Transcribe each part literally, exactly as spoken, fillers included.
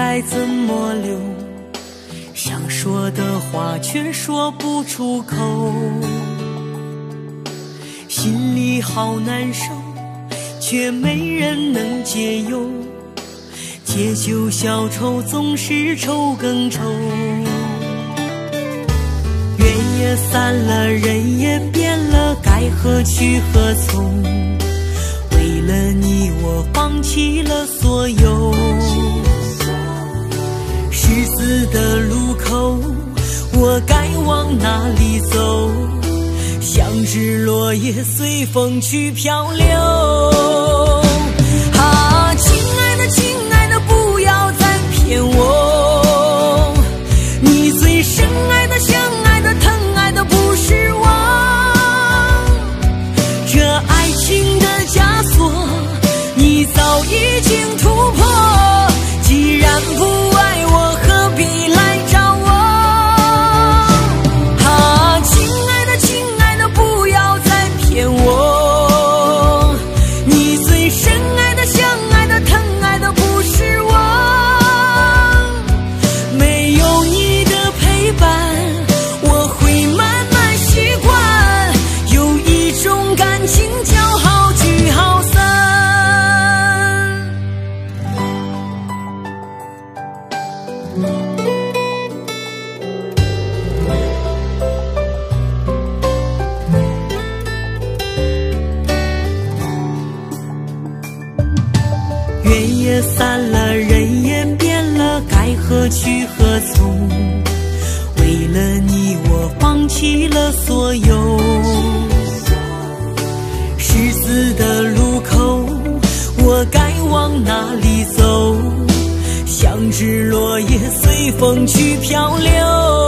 该怎么留？想说的话却说不出口，心里好难受，却没人能解忧。借酒消愁，总是愁更愁。月也散了，人也变了，该何去何从？为了你，我放弃了所有。十字的路口，我该往哪里走？像只落叶随风去漂流。啊，亲爱的，亲爱的，不要再骗我，你最深爱的、相爱的、疼爱的不是我。这爱情的枷锁，你早已经突破。既然不爱我，何必来找我？啊，亲爱的，亲爱的，不要再骗我，你最深爱的、相爱的、疼爱的不是我。没有你的陪伴，我会慢慢习惯，有一种感情叫好聚好散。月也散了，人也变了，该何去何从？为了你，我放弃了所有。十字的路口，我该往哪里走？像只落叶随风去漂流。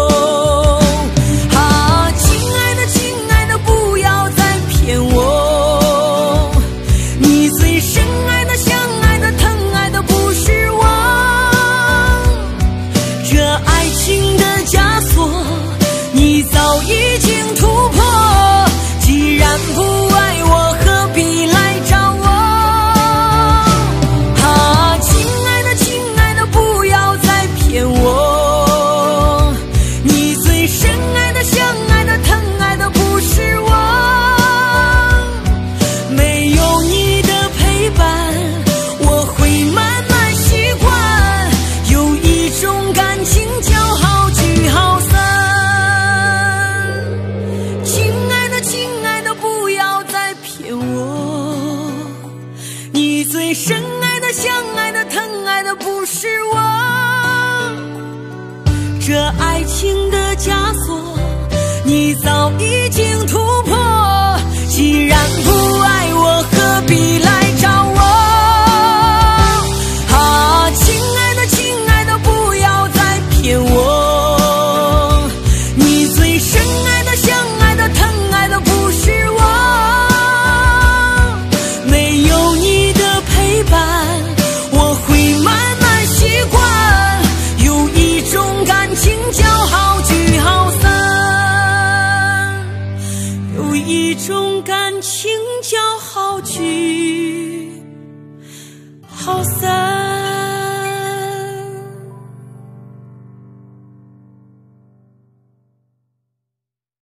啊，亲爱的，亲爱的，不要再骗我，你最深爱的、相爱的、疼爱的不是我。这爱情的枷锁，你早已经突破。既然不爱我，何必来找我？啊，亲爱的，亲爱的，不要再骗我，你最深爱的、相爱的、疼爱的不是我。没有你的陪伴，我会慢慢习惯，有一种感情叫好聚好散。亲爱的，亲爱的，不要再骗我，你最深爱的、相爱的、疼爱的不是我。这爱情的枷锁，你早已经突破。既然不爱我，何必来找我？啊，亲爱的，亲爱的，不要再骗我，你最深爱的、相爱的、疼爱的不是我。没有你的陪伴，我会慢慢习惯，有一种感情叫好聚好散，有一种感情叫好聚好散。